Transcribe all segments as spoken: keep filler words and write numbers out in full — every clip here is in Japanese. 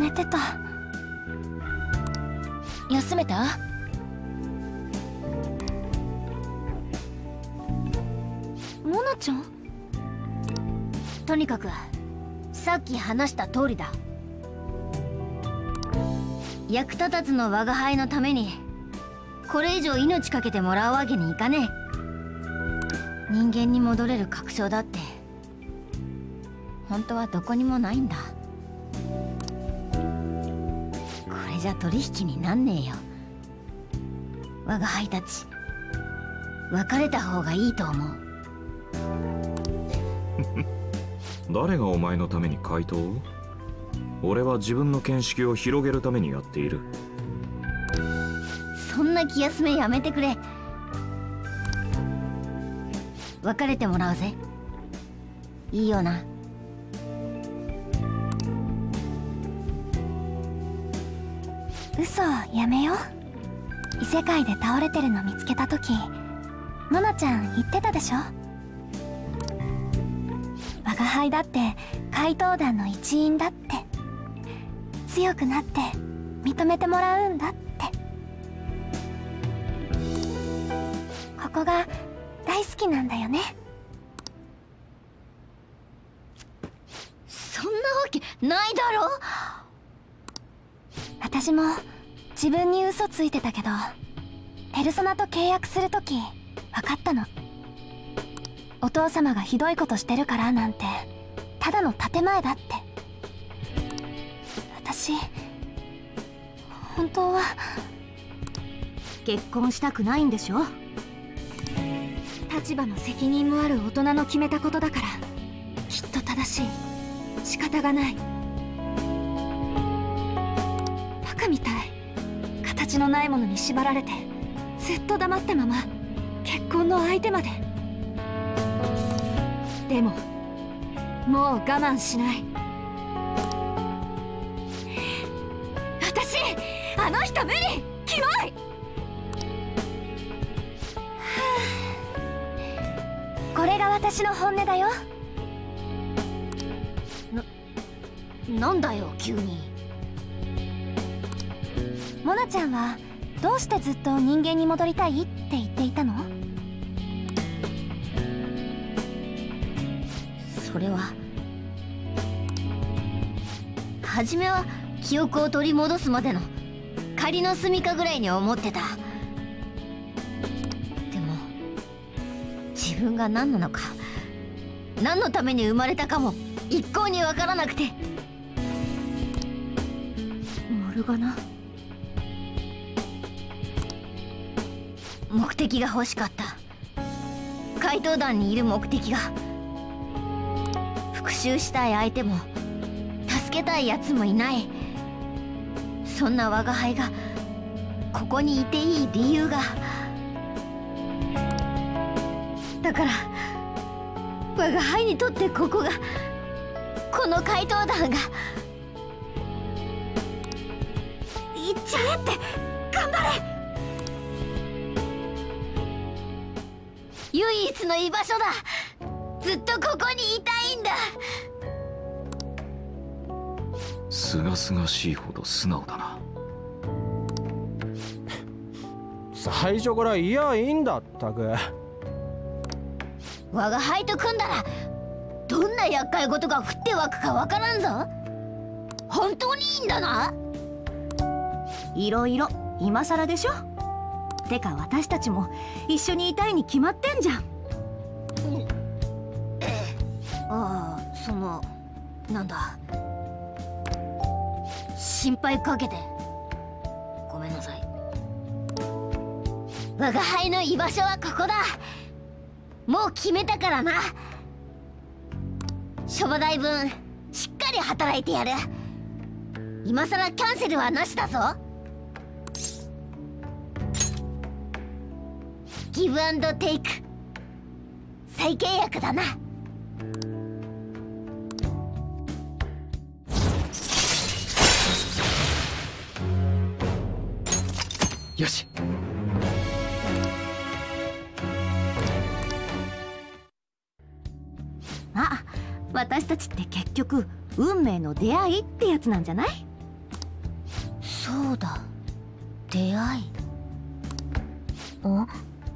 寝てた。 休めた？ モナちゃん？ とにかくさっき話した通りだ。役立たずの我が輩のためにこれ以上命かけてもらうわけにいかねえ。人間に戻れる確証だって本当はどこにもないんだ。これじゃ取引になんねえよ。我が輩たち別れた方がいいと思う。 誰がお前のために回答を？俺は自分の見識を広げるためにやっている。 そんな気休めやめてくれ。別れてもらうぜ。いいよな？ 嘘やめよう。異世界で倒れてるの見つけた時、モナちゃん言ってたでしょ。我が輩だって怪盗団の一員だって、強くなって認めてもらうんだって。ここが大好きなんだよね。 そんなわけないだろ。 私も自分に嘘ついてたけど、ペルソナと契約するとき分かったの。お父様がひどいことしてるからなんてただの建前だって。私本当は結婚したくないんでしょ。 立場の責任もある大人の決めたことだから、きっと正しい。仕方がない。バカみたい。形のないものに縛られてずっと黙ったまま結婚の相手まで。でももう我慢しない。私あの人無理。キモい。これが私の本音だよ。 な、なんだよ急に。 モナちゃんはどうしてずっと人間に戻りたいって言っていたの？ それは初めは記憶を取り戻すまでの仮の住処ぐらいに思ってた。でも自分が何なのか、何のために生まれたかも一向に分からなくて。 モルガナ、 目的が欲しかった。怪盗団にいる目的が。復讐したい相手も助けたいやつもいない。そんな我が輩がここにいていい理由が。だから我が輩にとってここが、この怪盗団が。行っちゃえって。頑張れ。唯一の居場所だ。ずっとここにいたいんだ。 すがすがしいほど素直だな。 最初からいやいいんだったく。 我が輩と組んだらどんな厄介事が降って湧くかわからんぞ。本当にいいんだな。 いろいろ今更でしょ。てか私たちも一緒にいたいに決まってんじゃん。 ああ、そのなんだ、心配かけてごめんなさい。我が輩の居場所はここだ。もう決めたからな。諸話代分しっかり働いてやる。今さらキャンセルはなしだぞ。ギブアンドテイク、再契約だな。 よし。 あ、私たちって結局運命の出会いってやつなんじゃない？ そうだ、出会い。お、 う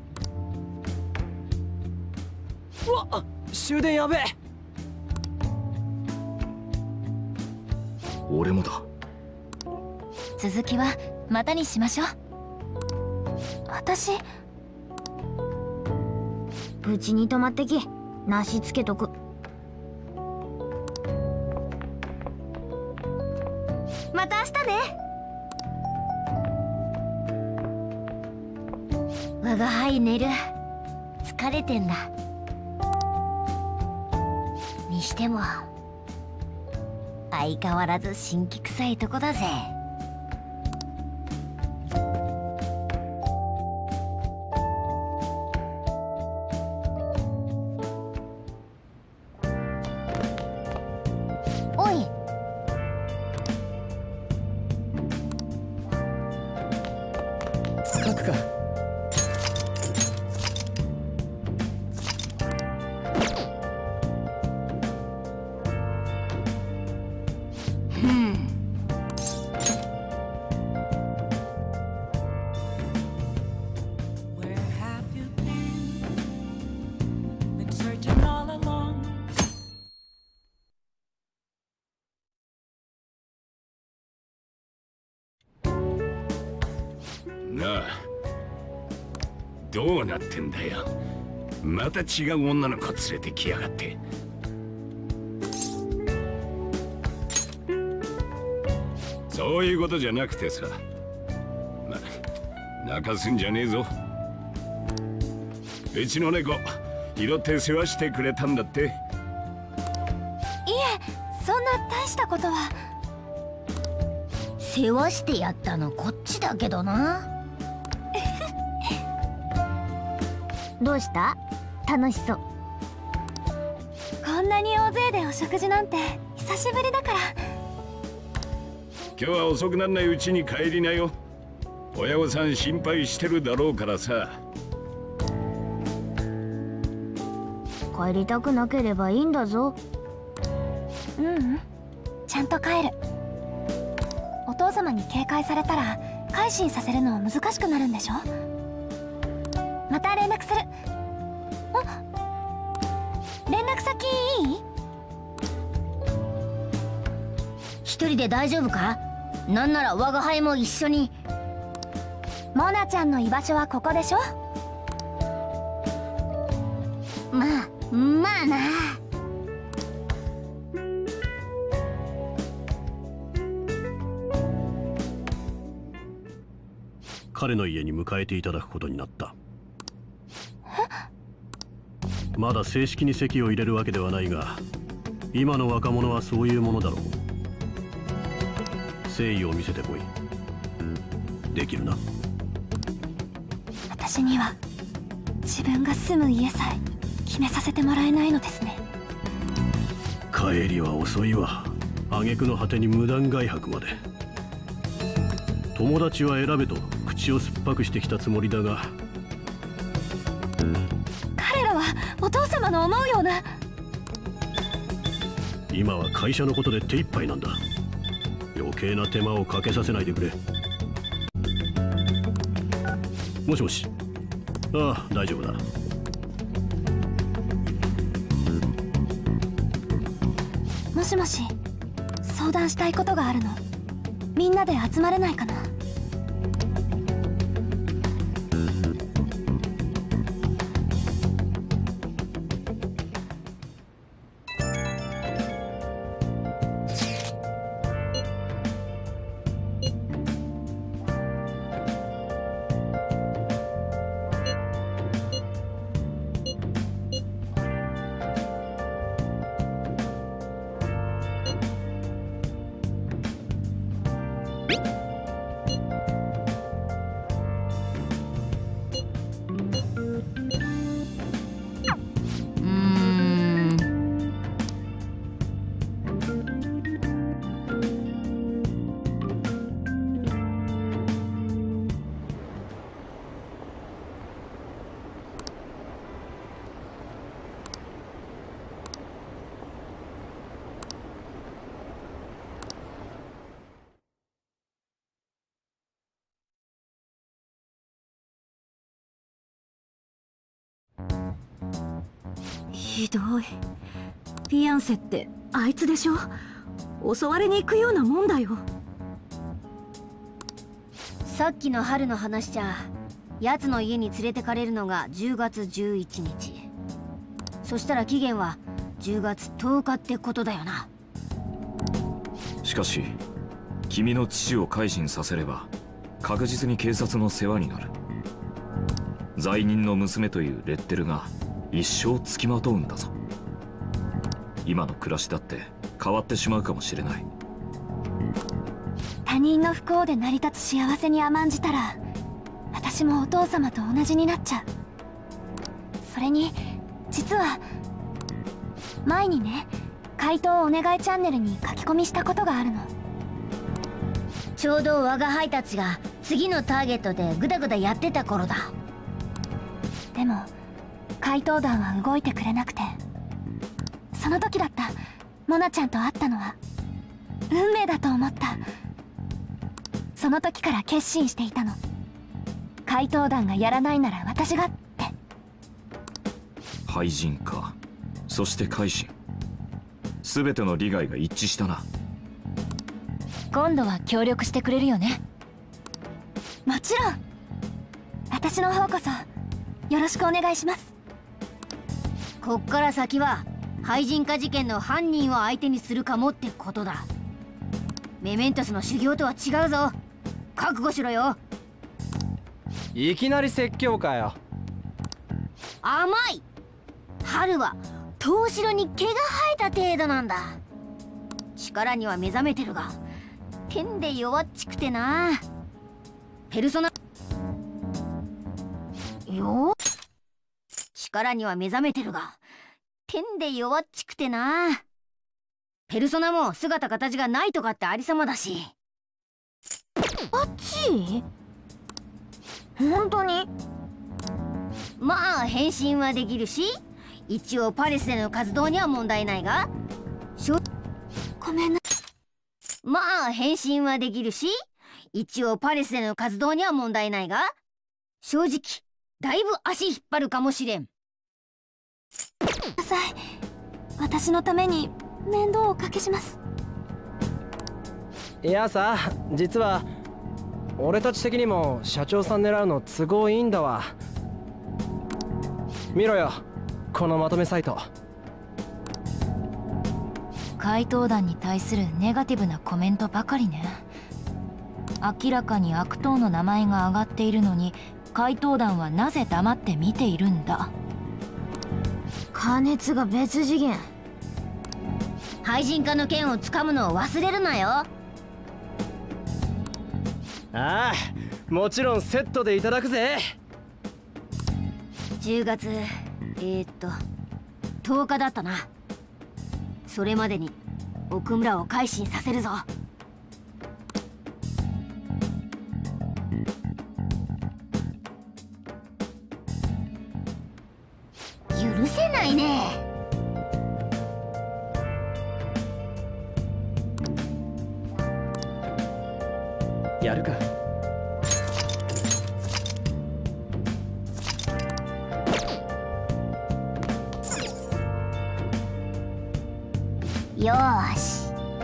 わっ、終電やべえ。 俺もだ。 続きはまたにしましょう。私うちに泊まってき、梨つけとく。また明日ね。我が輩寝る。疲れてんだ。にしても相変わらず辛気臭いとこだぜ。おい、 書くか。 なあ、どうなってんだよ。また違う女の子連れてきやがって。そういうことじゃなくてさ、な、泣かすんじゃねえぞ。うちの猫拾って世話してくれたんだって。 いえ、そんな大したことは。 世話してやったのこっちだけどな。どうした？楽しそう。 こんなに大勢でお食事なんて久しぶりだから。 今日は遅くなんないうちに帰りなよ。親御さん心配してるだろうからさ。 帰りたくなければいいんだぞ。 ううん、ちゃんと帰る。お父様に警戒されたら改心させるの難しくなるんでしょ。また連絡する。あ、連絡先いい？ 一人で大丈夫か？なんなら我が輩も一緒に。 モナちゃんの居場所はここでしょ。 まあまあな。 彼の家に迎えていただくことになった。まだ正式に籍を入れるわけではないが、今の若者はそういうものだろう。誠意を見せてこい。できるな。 私には自分が住む家さえ決めさせてもらえないのですね。 帰りは遅いわ。挙句の果てに無断外泊まで。友達は選べと口を酸っぱくしてきたつもりだが、 彼らはお父様の思うような。 今は会社のことで手一杯なんだ。余計な手間をかけさせないでくれ。もしもし。ああ、大丈夫だ。 もしもし、相談したいことがあるの。みんなで集まれないかな。 ひどい。フィアンセってあいつでしょ。襲われに行くようなもんだよ。 さっきの春の話じゃ、奴の家に連れてかれるのがじゅうがつじゅういちにち。そしたら期限はじゅうがつとおかってことだよな。 しかし君の父を改心させれば確実に警察の世話になる。罪人の娘というレッテルが一生つきまとうんだぞ。今の暮らしだって変わってしまうかもしれない。 他人の不幸で成り立つ幸せに甘んじたら私もお父様と同じになっちゃう。それに実は前にね、回答お願いチャンネルに書き込みしたことがあるの。 ちょうど我が輩たちが次のターゲットでグダグダやってた頃だ。 でも怪盗団は動いてくれなくて、その時だった。モナちゃんと会ったのは運命だと思った。その時から決心していたの。怪盗団がやらないなら私がって。 廃人か、そして改心、全ての利害が一致したな。 今度は協力してくれるよね。もちろん。私の方こそよろしくお願いします。 こっから先は廃人化事件の犯人を相手にするかもってことだ。メメントスの修行とは違うぞ。覚悟しろよ。 いきなり説教かよ。 甘い。春は東城に毛が生えた程度なんだ。力には目覚めてるが天で弱っちくてな。ペルソナよ力には目覚めてるが天で弱っちくてな。ペルソナも姿形がないとかってありさまだし。 あっち本当に？ まあ変身はできるし、一応パレスでの活動には問題ないが、しょごめんな。 まあ変身はできるし、一応パレスでの活動には問題ないが、正直だいぶ足引っ張るかもしれん。 ください。私のために面倒をおかけします。 いやさ、実は俺たち的にも社長さん狙うの都合いいんだわ。見ろよ、このまとめサイト。 怪盗団に対するネガティブなコメントばかりね。明らかに悪党の名前が挙がっているのに怪盗団はなぜ黙って見ているんだ。 加熱が別次元。廃人化の剣をつかむのを忘れるなよ。 ああ、もちろんセットでいただくぜ。 じゅうがつえー、っととおかだったな。それまでに奥村を改心させるぞ。許せないね。 やるか。 よーし。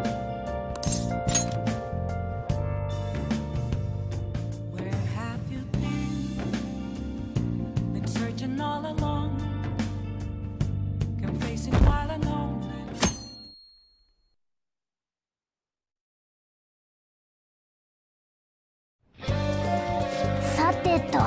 さてと。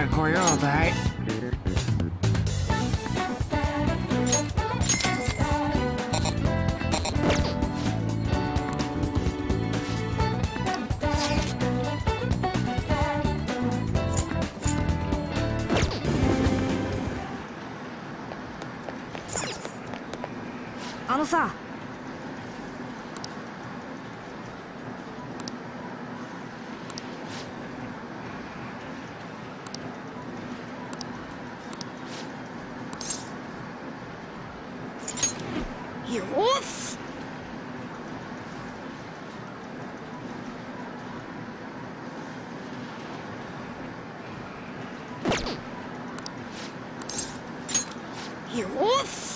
なご用だい。 あのさ、よし。よし。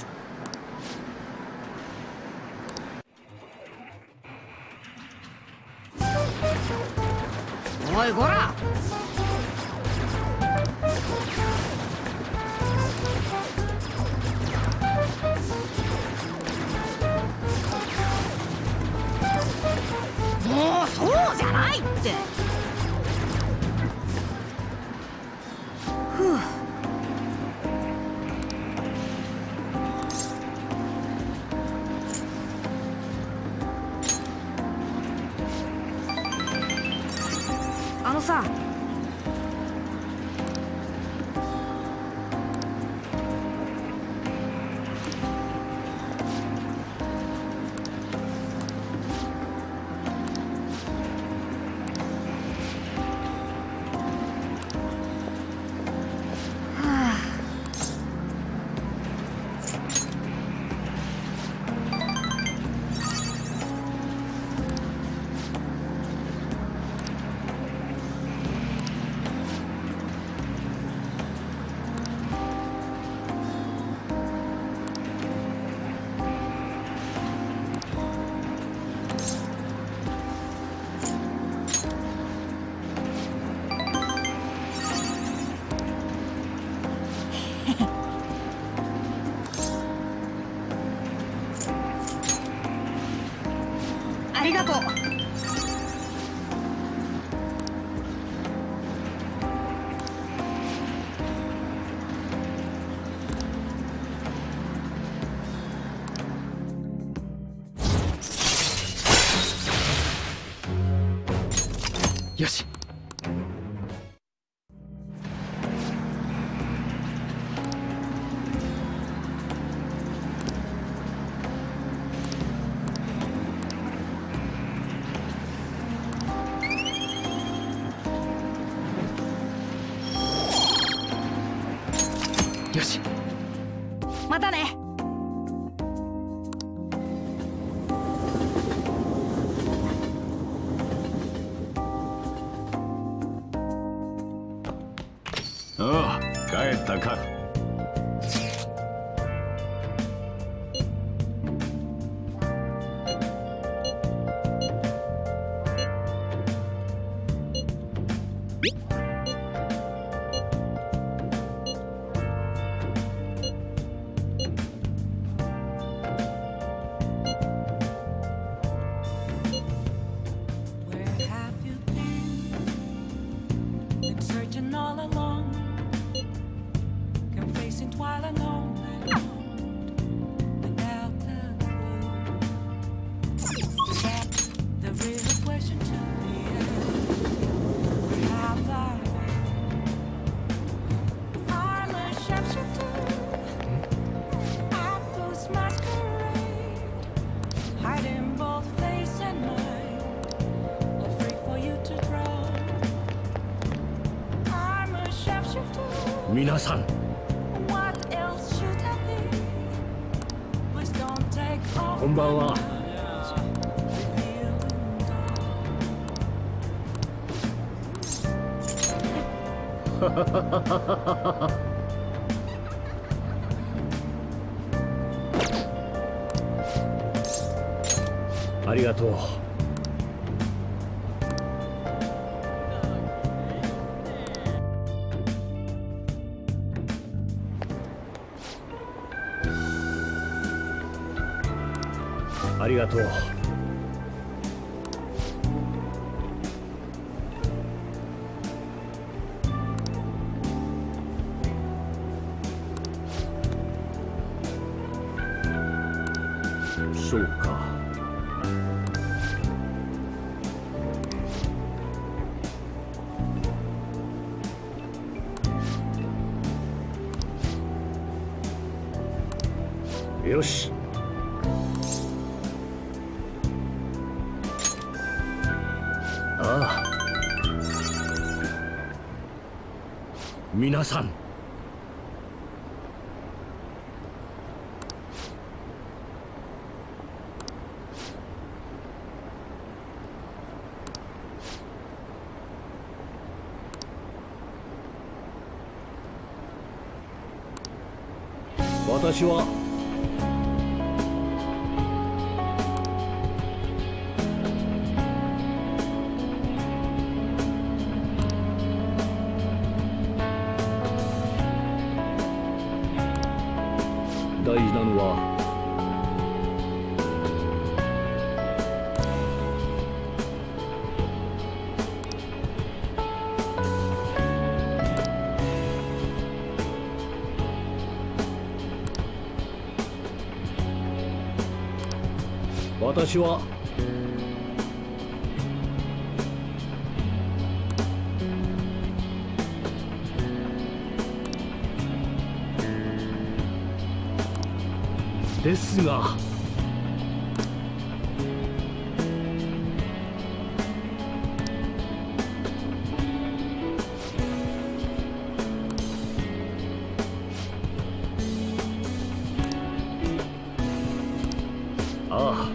おいこら。もうそうじゃないって。ふう。あのさ、ありがとう。 よし。よし。 またね。 ああ、帰ったか。 皆さん、こんばんは。ありがとう。ありがとう。 そうか。よし。ああ、皆さん、私は大事なのは私はですがああ、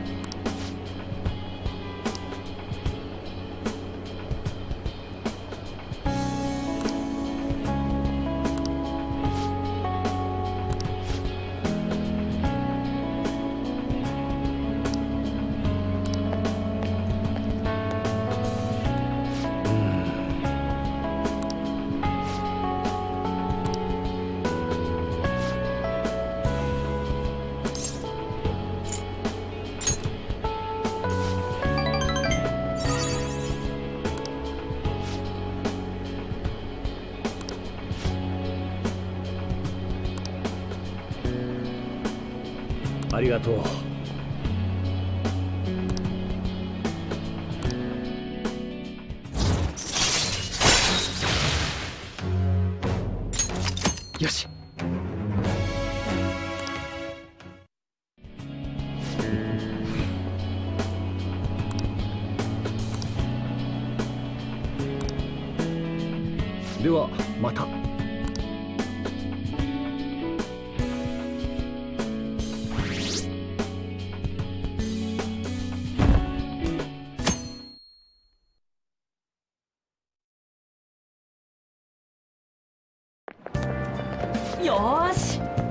ありがとう。 よし。ではまた。 よーし、